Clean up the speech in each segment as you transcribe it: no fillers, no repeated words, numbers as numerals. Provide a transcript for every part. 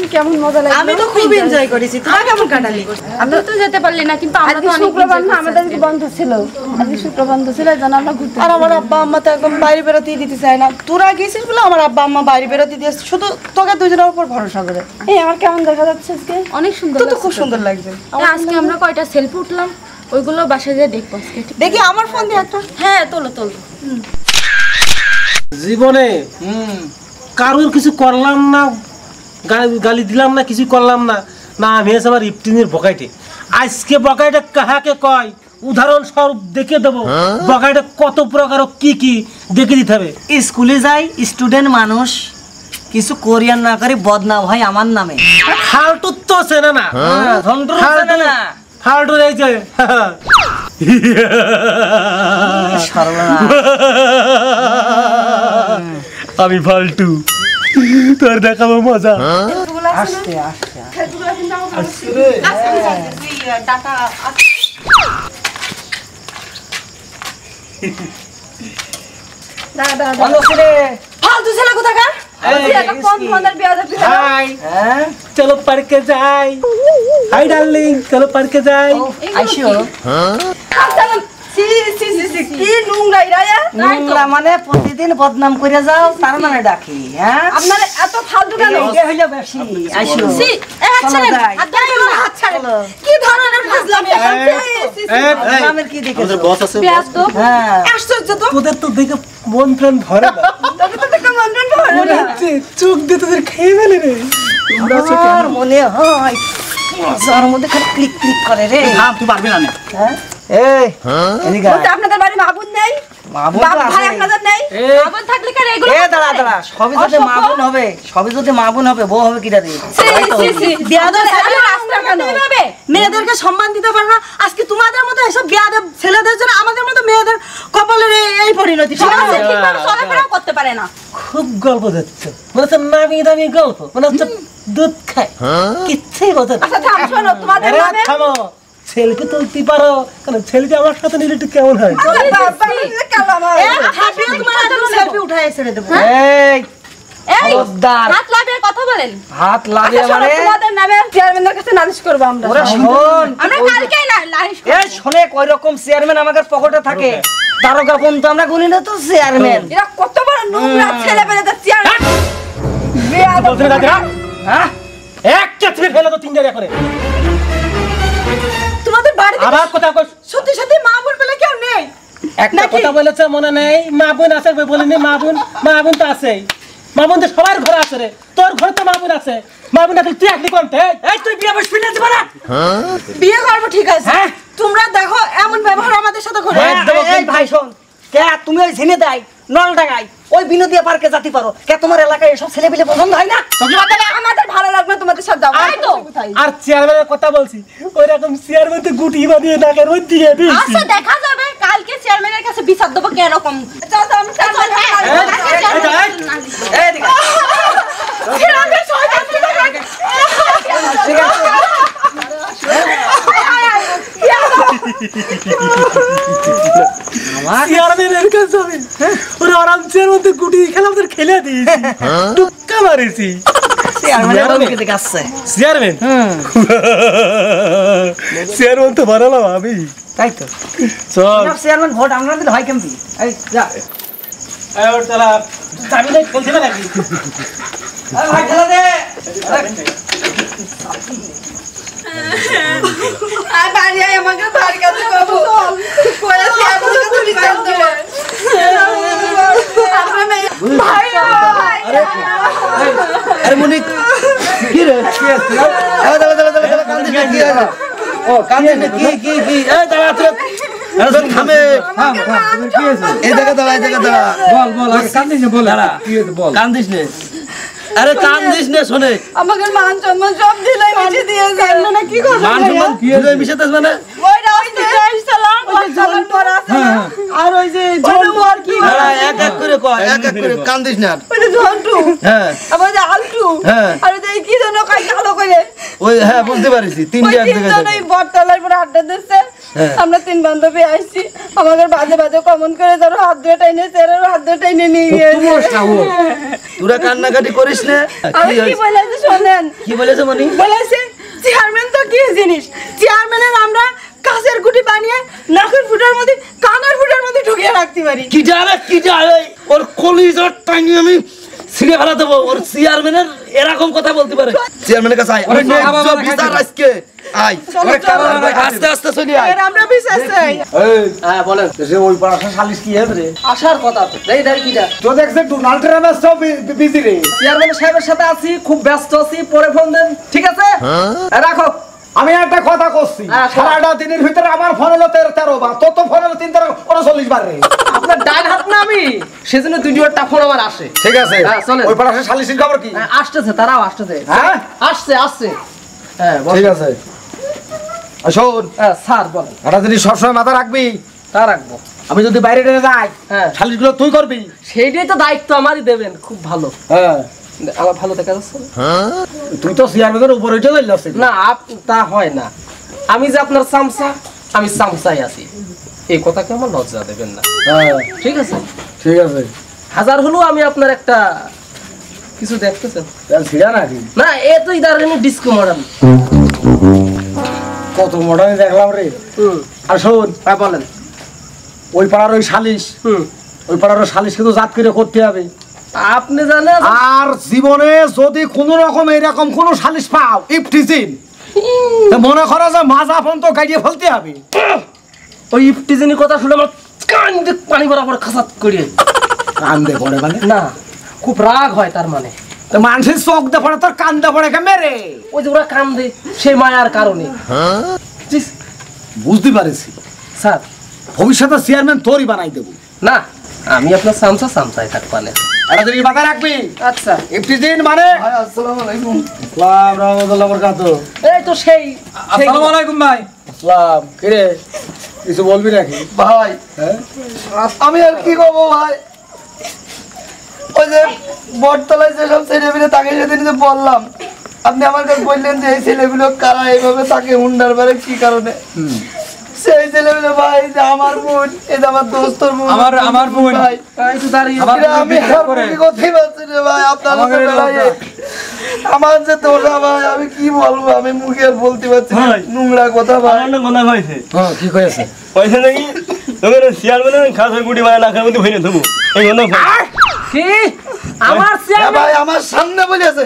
কেমন মজা লাগলো? আমি তো খুব এনজয় করেছি। তোরা কেমন কাটালি? আমরা তো যেতে পারলি না, কিন্তু আমরা তো অনেক শুক্রবার না আমাদের বন্ধ ছিল। আজকে শুক্রবার বন্ধ ছিল, জানা আমরা ঘুরতে। আর আমার আব্বা আম্মা তো একদম বাইরে বেরোতেই দিতে চায় না। তোরা গেছিস বলে আমার আব্বা আম্মা বাইরে বেরোতে দিয়েছে, শুধু তোকে দুজনের উপর ভরসা করে। এই আমার কেমন দেখা যাচ্ছে আজকে? অনেক সুন্দর। তো খুব সুন্দর লাগছে। আজকে আমরা কয়টা সেলফি উঠলাম, ওইগুলো বাসায় যেয়ে দেখবো আজকে। দেখি আমার ফোন দিয়ে একটা। হ্যাঁ তোলো তোলো। জীবনে কারোর কিছু করলাম না, গালি দিলাম না, কিছু করলাম না, না আমি এসে আমার ইফটিনের বকাইটে। আজকে বকাইটা কাহাকে কয় উদাহরণ স্বরূপ দেখে দেবো। বকাইটা কত প্রকার কি কি দেখে দিতে হবে। স্কুলে যাই স্টুডেন্ট মানুষ, কিছু কোরিয়ান না করে বদনাম হয় আমার নামে। ফালতু তো চেনে না, ফালতু রয়েছে। আমি ফালতু, তোর দেখাবো মজা। আসতে আসতে ফালতু ছেলে কোথাকার? চলো পার্কে যাই। হাই ডার্লিং, চলো পার্কে যাই। মানে প্রতিদিন বদনাম করে যাও, তার মানে ডাকি। হ্যাঁ আপনার এত ফালতু কেন? হইলো বেশি। কি ধরনের ফাজলামি? কি দেখে বস আছে? আশ্চর্য তো, তোদের তো দেখে মন প্রাণ ভরে না। চোখ দিয়ে তোদের খেয়ে ফেলে রে। মনে হয় যার মধ্যে খালি ক্লিক ক্লিক করে রে। তুই পারবি না? আপনাদের বাড়ি মাবুন নেই? মেয়েদেরকে সম্মান দিতে পারে না। আজকে তোমাদের মতো এসব বেয়াদব ছেলেদের জন্য আমাদের মতো মেয়েদের কপালের এই পরিণতি। করতে পারে না। খুব গল্প দিচ্ছে, মনে হচ্ছে নামি দামি গল্প, মনে হচ্ছে দুধ খায়, কিচ্ছুই বোঝে না। থামো, সেলফি তুলতে পারো, কারণ সেলফি আমার সাথে নিলে একটু কেমন হয়? কথা বলেন, হাত লাগিয়ে তোমাদের নামে চেয়ারম্যানের কাছে নালিশ করবো আমরা। আমরা কালকেই নালিশ করব। শোনে কয় রকম চেয়ারম্যান আমাদের পকেটে থাকে, তারকা কোন তো আমরা গুনি না তো চেয়ারম্যান। এরা কত বড় নোংরা ছেলে পেলেদের চেয়ারম্যান। হ্যাঁ একটা ছেলে ফেলে তো তিনজন করে। তোমাদের বাড়িতে আবার কথা কই, সত্যি সত্যি মা বোন বলে কেউ নেই? একটা কথা বলেছে মনে নেই? মা বোন আছে বলিনি? মা বোন তো আছেই। মা বোন তো সবার ঘরে আছে রে, তোর ঘরে তো মা বোন আছে। মা বোন আছে, তুই একদিন কোনতে? এই তুই বিয়ে বসবি না? বিয়ে করবো ঠিক আছে, তোমরা দেখো এমন ব্যবহার আমাদের সাথে করে। এই ভাই শোন, কে তুমি ওই ঝিনে দেয় নল ডাঙাই ওই বিনোদিয়া পার্কে যেতে পারো? কে তোমার এলাকায় এসব ছেলে পেলে পছন্দ হয় না? আমাদের ভালো লাগবে তোমাদের সাথে যাবো। আর চেয়ারম্যানের কথা বলছি, ওই রকম চেয়ারম্যান তো গুটি বানিয়ে নাকের ওই দিয়ে দিয়েছি। আচ্ছা দেখা যাবে কালকে চেয়ারম্যানের কাছে বিচার দেবো কি এরকম। খেলে দিয়েছি, টুক্কা মারিছি। চেয়ারম্যান তো বানালাম আমি, তাই তো। চল চেয়ারম্যান ভোট আমরা দিলে হয় কেমন? খেলতে নাকি? আরে কান্দিস না, শোনে আমাকে মান সম্মান সব দিলাই মিশে দিয়েছে না। কি করব? মান সম্মান কি হলো মিশাতেছ? মানে ওই রাস্তা আসলাম সালাম পড়া আছে আর ওই যে ঝন্টু আর কি এক এক করে কয়, এক এক করে কান্দিস না। ওই যে ঝন্টু, হ্যাঁ আবার যে আলটু, হ্যাঁ, আর ওই যে কি যেন কই কালো করে ওই হ্যাঁ বুঝতে পারছি তিনটে এক জায়গায় থাকে। ওই বটতলার পরে আড্ডা দিচ্ছে আমরা 3 বান্ধবী আসছি আমাদের বাজে বাজে কমেন্ট করে ধরো হাত ধরে টাইনে চেরার হাত ধরে টাইনে নিয়ে গিয়েছে তোরা কান্নাকাটি করিস না। আমি কি বলেছে শোনেন কি বলেছে মনি? বলেছে চেয়ারম্যান তো কি জিনিস চেয়ারম্যানের আমরা কাঁচের গুটি বানিয়ে নাকের ফুটার মধ্যে কানের ফুটার মধ্যে ঢুকিয়ে রাখতে পারি কি জানে ওর কলিজার টাইনি আমি ছিঁড়ে ফেলা দেবো। ওর চেয়ারম্যানের এরকম কথা বলতে পারে? চেয়ারম্যানের কাছে আয় বিচার আজকে আয় আস্তে আস্তে চলি আয়। আমরা বিশ্বাস চাই হ্যাঁ বলেন ওই পাশে সালিশ কি হবে রে? আসার কথা তো এই দাঁড়ি কিটা তো দেখছে ডোনাল্ড ট্রাম্প সব বিজি রে। চেয়ারম্যান সাহেবের সাথে আছি খুব ব্যস্ত আছি পরে ফোন দেন ঠিক আছে রাখো আমি একটা কথা কইছি সারাটা দিনের ভিতরে আমার ফোন হলো 13 বার তো ফোন হলো 3 39 বার রে। আপনার ডান হাত না আমি সেজন্য দুইটা ফোন আমার আসে ঠিক আছে ওই পাশে সালিশের খবর কি? আসতেছে তারাও আসতেছে হ্যাঁ আসছে হ্যাঁ ঠিক আছে শোন স্যার বলেন একটা জিনিস সবসময় মাথা রাখবি। তা রাখবো আমি যদি বাইরে যাই হ্যাঁ সালিশগুলো তুই করবি। সেইটাই তো দায়িত্ব আমারই দেবেন খুব ভালো হ্যাঁ আমার ভালো দেখা যাচ্ছে তুই তো চেয়ারম্যানের উপরে উঠে যাচ্ছিস না তা হয় না আমি যে আপনার চামচা আমি চামচাই আছি এই কথাকে আমার লজ্জা দেবেন না ঠিক আছে ঠিক আছে হাজার হলেও আমি আপনার একটা কিছু দেখতেছেন ছিড়া নাকি না এ তো ইদারিং ডিস্কো মডার্ন কত মডার্ন দেখলাম রে। আর শোন বলেন ওই পাড়ার ওই সালিশ ওই পাড়ার ওই সালিশ কিন্তু জাত করে করতে হবে। আপনি জানেন আর জীবনে যদি কোনো রকম এরকম কোনো সালিশ পাও ইফটিজিন মনে করো যে মাজা পর্যন্ত গাড়িয়ে ফেলতে হবে। ওই ইফটিজিনি কথা শুনে আমার কান দিয়ে পানি বরাবর খাসাত করিয়ে কান্দে পড়ে মানে না খুব রাগ হয় তার মানে তো মানুষের চোখ দে পড়ে তোর কান্দে পড়ে কে মেরে ওই যে ওরা কান্দে সেই মায়ার কারণে বুঝতে পারিস স্যার ভবিষ্যতে চেয়ারম্যান তোরই বানাই দেবো না আমি আপনার চামচাই থাকবো না একটা জিনিস মাথায় রাখবি আচ্ছা ইফতিজিন মানে আসসালামু আলাইকুম। আসসালাম রাহমাতুল্লাহ বারাকাতুহু। এই তো সেই আসসালামু আলাইকুম ভাই। আসসালাম কিরে কিছু বলবি নাকি ভাই হ্যাঁ আমি আর কি করবো ভাই? ওই যে বটতলায় যেসব ছেলেগুলো তাকে সেদিন যে বললাম আপনি আমার কাছে বললেন যে এই ছেলেগুলো কারা এইভাবে তাকে হুন্ডার বারে কি কারণে? সেই ছেলেগুলো ভাই যে আমার বোন এই যে আমার দোস্তর বোন আমার বোন ভাই একটু দাঁড়িয়ে আমি কোথায় পাচ্ছি রে ভাই আপনার আমার যে দোষা ভাই আমি কি বলবো আমি মুখে আর বলতে পারছি না নোংরা কথা ভাই। মনে হয়েছে হ্যাঁ কি কইছে পয়সা নাকি তোদের চেয়ারম্যানের খাসের গুটি বানায় নাকের মধ্যে ভরে দেবো এই মনে কি আমার হ্যাঁ ভাই আমার সামনে বলেছে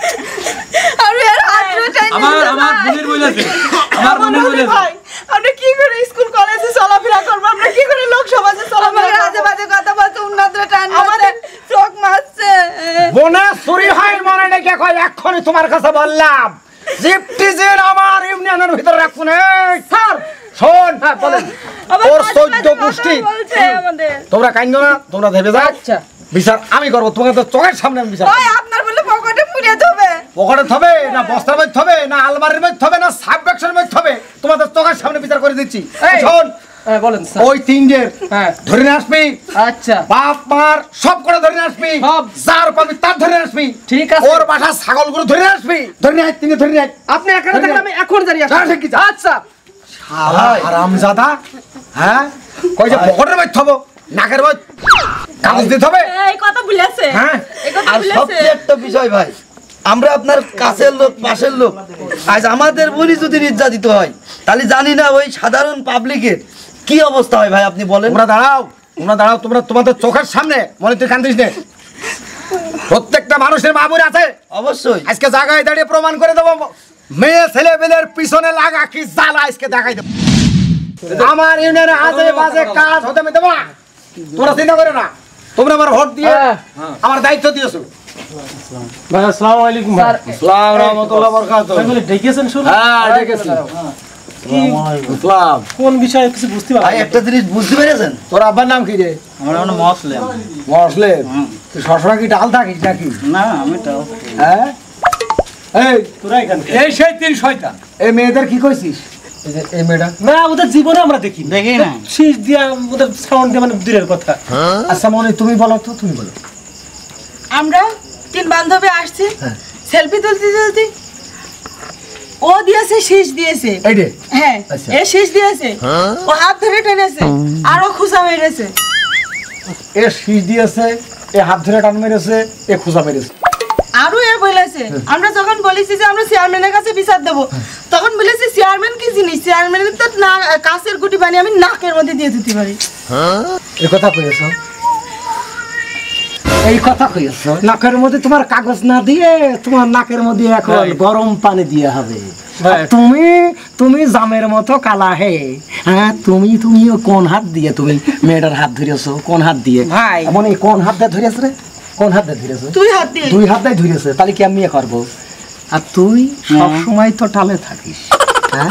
আমি আর হাত ধরে টাইনে আমার বোনের বলেছে আমার বোনের বলেছে ভাই আমরা কি করে স্কুল কলেজে চলাফেরা করব আমরা কি করে লোক সমাজে চলাফেরা আজে বাজে কথা বলতে উন্নতরে টান আমাদের চোখ মারছে বোনা চুরি হয় মনে নাকি কই এখনই তোমার কাছে বললাম জিপটিজিন আমার ইউনিয়নের ভিতর রাখুন স্যার শোন বলেন ওর 14 গোষ্ঠী বলছে আমাদের তোমরা কাইন্দো না তোমরা ধেবে যাও আচ্ছা বিচার আমি করব তোমাকে তো চোখের সামনে আমি বিচার ওই আপনার বলে পকেটে পুড়িয়ে দেবে পকেটে থবে না বস্তার মধ্যে থবে না আলমারির মধ্যে থবে না সাব বাক্সের মধ্যে থবে তোমাদের চোখের সামনে বিচার করে দিচ্ছি শোন হ্যাঁ বলেন স্যার ওই তিনজের হ্যাঁ ধরে নিয়ে আসবি আচ্ছা বাপ মার সব করে ধরে নিয়ে আসবি সব। যার পাবি তার ধরে নিয়ে আসবি ঠিক আছে ওর বাসা ছাগলগুলো ধরে নিয়ে আসবি ধরে নিয়ে আয়, তিনি ধরে নিয়ে আয়। আপনি এখানে থাকলে আমি এখন জানি যা, ঠিক আছে। আচ্ছা হারামজাদা হ্যাঁ কই যে পকেটের মধ্যে থবো নাকের মধ্যে কাগজ দিতে হবে এই কথা বলেছে হ্যাঁ এই কথা আর বলেছে সবচেয়ে একটা বিষয় ভাই আমরা আপনার কাছের লোক পাশের লোক আজ আমাদের বলি যদি নির্যাতিত হয় তাহলে জানি না ওই সাধারণ পাবলিকের কি অবস্থা হয় ভাই আপনি বলেন। তোমরা দাঁড়াও তোমরা তোমাদের চোখের সামনে মনে তুই কান্দিস নে প্রত্যেকটা মানুষের মা বোন আছে অবশ্যই আজকে জায়গায় দাঁড়িয়ে প্রমাণ করে দেবো মেয়ে ছেলে বেলের পিছনে লাগা কি জ্বালা আজকে দেখাই দেবো আমার ইউনিয়নে আজে বাজে কাজ হতে আমি দেবো না তোমরা চিন্তা করে না তোমরা আমার ভোট দিয়ে আমার দায়িত্ব দিয়েছো ভাই আসসালামু আলাইকুম ভাই আসসালামু রাহমাতুল্লাহি ওয়া বারাকাতুহু বলে ডেকেছেন শুনুন হ্যাঁ ডেকেছি আসসালাম কোন বিষয়ে কিছু বুঝতে ভাই পারলাম একটা জিনিস বুঝতে পেরেছেন তোর আব্বার নাম কি রে আমার নাম মুসলিম মুসলিম তুই সবসময় কি ডাল থাকিস নাকি না আমি তো হ্যাঁ এই তোরা এখানে এই সেই তিন শয়তান এই মেয়েদের কি কইছিস এই মেয়েটা না ওদের জীবনে আমরা দেখি না শীষ দিয়া ওদের সাউন্ড দিয়ে মানে দূরের কথা আচ্ছা মনে তুমি বলো তো তুমি বলো আমরা 3 বান্ধবী আসছি সেলফি তুলতে ও দিয়েছে শীষ দিয়েছে এই রে হ্যাঁ আচ্ছা। এ শীষ দিয়েছে ও হাত ধরে টেনেছে আর ও খুশা মেরেছে এ শীষ দিয়েছে এ হাত ধরে টান মেরেছে এ খুঁজা মেরেছে আরো এ বলেছে আমরা যখন বলেছি যে আমরা চেয়ারম্যানের কাছে বিচার দেব তখন বলেছে চেয়ারম্যান কি জিনিস চেয়ারম্যানের তো না কাছের গুটি বানিয়ে আমি নাকের মধ্যে দিয়ে দিতে পারি এ কথা কইছো এই কথা কইছো নাকের মধ্যে তোমার কাগজ না দিয়ে তোমার নাকের মধ্যে এখন গরম পানি দিয়ে হবে তুমি তুমি জামের মতো কালা হে হ্যাঁ তুমি তুমি কোন হাত দিয়ে তুমি মেয়েটার হাত ধরেছো কোন হাত দিয়ে ভাই মানে কোন হাত দিয়ে ধরেছ রে কোন হাত দিয়ে ধরেছ তুই হাত দিয়ে দুই হাত দিয়ে ধরেছে তাহলে কি আমি করব আর তুই সব সময় তো টালে থাকিস হ্যাঁ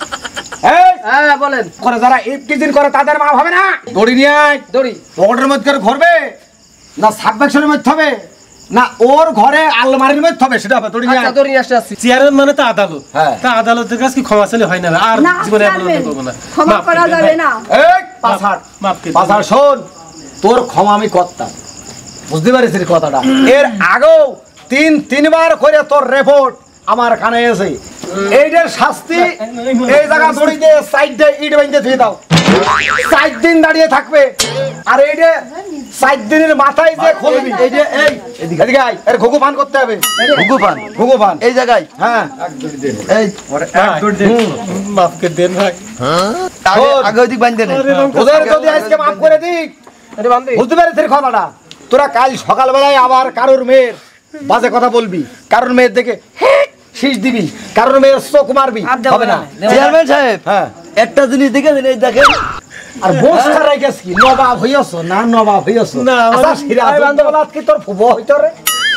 হ্যাঁ বলেন করে যারা ইফতিজিন করে তাদের মা হবে না দড়ি নিয়ে আয় দড়ি পকেটের মধ্যে করে ঘরবে না সাবমেশনের মধ্যে হবে না ওর ঘরে আলমারির মধ্যে হবে সেটা হবে দড়ি নিয়ে আচ্ছা আয়। দড়ি আসতে আসছি চেয়ারম্যান মানে তো আদালত হ্যাঁ। তা আদালতের কাছে কি ক্ষমা চাইলে হয় না আর না, জীবনে চেয়ারম্যান, করবো না ক্ষমা মাফ করা করে দেন যাবে ভাই। না এই পাছাড় মাফ করে দেন। পাছাড় শোন তোর ক্ষমা আমি করতাম বুঝতে পারিস রে কথাটা এর আগেও তিনবার করে তোর রিপোর্ট আমার কানে এসে এইটার শাস্তি এই জায়গা দড়ি দিয়ে সাইডে ইট বাইন্ধে দিয়ে দাও 4 দিন দাঁড়িয়ে থাকবে আর এইটা 4 দিনের মাথায় যে খুলবি এই যে এই এদিকে আয় এর ঘুঘু পান করতে হবে ঘুঘু পান এই জায়গায় হ্যাঁ এই এক দৌড় দেন। মাফ করে দেন ভাই আগে ওইদিক বাইন্ধে নে ওদের যদি আজকে মাফ করে দিক বুঝতে পারিস রে কথাটা তোরা কাল সকালবেলায় আবার কারোর মেয়ের বাজে কথা বলবি কারোর মেয়ের দেখে শীষ দিবি কারোর মেয়ের চোখ মারবি হবে না চেয়ারম্যান সাহেব হ্যাঁ একটা জিনিস দেখেছেন এই দেখেন আর বসটা রাইখাস কি নবাব হইয়াছ না নবাব হইয়াছ না, আমার- আচ্ছা সিরাজউদ্দৌলা কি তোর ফুবো হইতো রে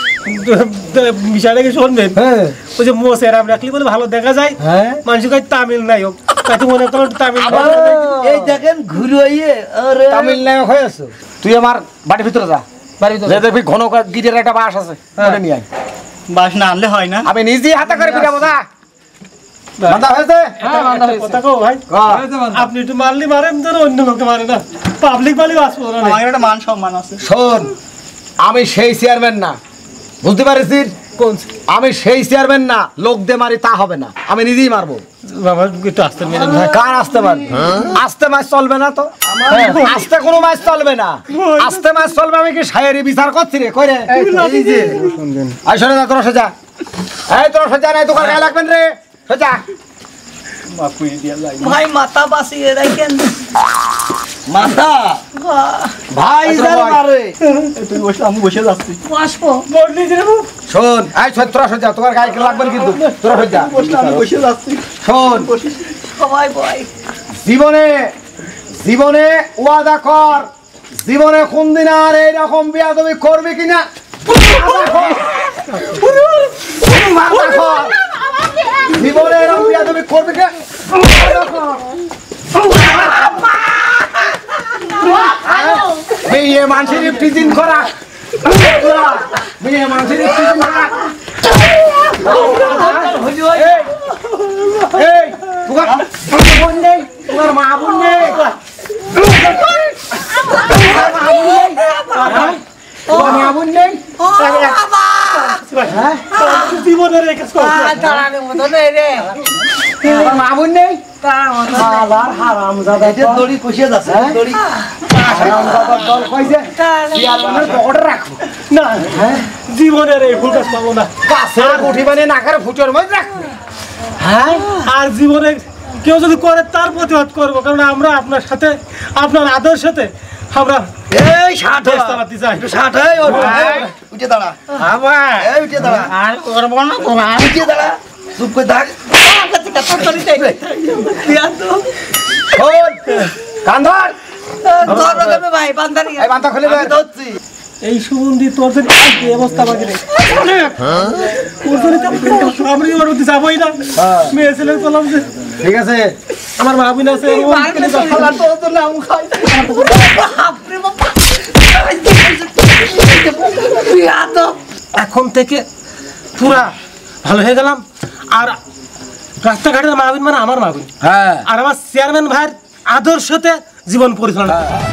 বিষয়টা কি শুনবেন হ্যাঁ ওই যে মোসেরাম রাখলি বলে ভালো দেখা যায় হ্যাঁ মানুষ কাজ তামিল নাই হোক তাই মনে করেন তামিল এই দেখেন ঘুরিয়ে আরে তামিল নায়ক হয়েছ তুই আমার বাড়ির ভিতরে যা বাড়ি তো যে দেখবি ঘন গিটের একটা বাস আছে ওটা নিয়ে আয় বাস না আনলে হয় না আমি নিজেই হাতে করে পিটাবো যা বাঁধা হয়েছে বান্ধা হয়েছে। কথা কো ভাই হ্যাঁ। আপনি একটু মারলি মারেন ধরো অন্য লোকে মারে না পাবলিক বালি আসবো না আমার একটা মান সম্মান আছে শোন আমি সেই চেয়ারম্যান না বুঝতে পারিস কোন আমি সেই চেয়ারম্যান না লোক দিয়ে মারি তা হবে না আমি নিজেই মারবো বাবা একটু আসতে মেরেন ভাই কার আসতে পারবে আসতে মাছ চলবে না তো আসতে কোনো মাছ চলবে না আসতে মাছ চলবে আমি কি শায়েরি বিচার করছি রে কই রে এই যে আই শোনে না তোরা সোজা এই তোরা সোজা নাই তোকার গায়ে লাগবেন রে সোজা ভাই মাথা বাসিয়ে রাখেন মাথা ভাই আচ্ছা, যার ভাই। মারে তুই বসে আমি বসে যাচ্ছি আসবো শোন এই তোরা সোজা তোকার গায়ে লাগবেন কিন্তু তোরা সোজা আমি বসে যাচ্ছি শোন সবাই ভয় জীবনে জীবনে ওয়াদা কর জীবনে কোনদিন আর এইরকম বিয়াদবি করবি কিনা ওয়াদা কর। জীবনে এরকম বিয়াদবি করবি কিনা মেয়ে মানুষের ইফতিজিন করা মেয়ে মানুষের ইফতিজিন করা এই তোমার বোন নেই তোমার মা বোন নেই তোমার মা বোন নেই জীবনের রেখে দাঁড়ানোর মতো নেই রে তোমার মা বোন নেই দাঁড়ানোর মতো আলার হারামজাদা এটা দড়ি কষিয়ে যাচ্ছে দড়ি হারামজাদার দল কইছে চেয়ারম্যানের পকেটে রাখো না জীবনের এই ফুল গাছ পাবো না কাছের গুঠি মানে নাকের ফুটোর মধ্যে রাখো হ্যাঁ আর জীবনে কেউ যদি করে তার প্রতিবাদ করবো কারণ আমরা আপনার সাথে আপনার আদর সাথে আমরা এই ষাট দেশ চালাতে চাই ষাট উঠে দাঁড়া আবার এই উঠে দাঁড়া আর করবো না তোমার উঠে দাঁড়া চুপ করে থাক শোন কান্দর ধরবে ভাই বান্দারি এই বান্তা খুলে দে ধরছি এই সুগন্ধি তোর জন্য কি অবস্থা আমাকে রে তোর জন্য তো আমি ওর মধ্যে যাবোই না মেয়ে ছেলে বললাম যে ঠিক আছে আমার মা বোন আছে এখন থেকে পুরা ভালো হয়ে গেলাম আর রাস্তাঘাটের মা বোন মানে আমার মা বোন হ্যাঁ আর আমার চেয়ারম্যান ভাইয়ের আদর্শতে জীবন পরিচালনা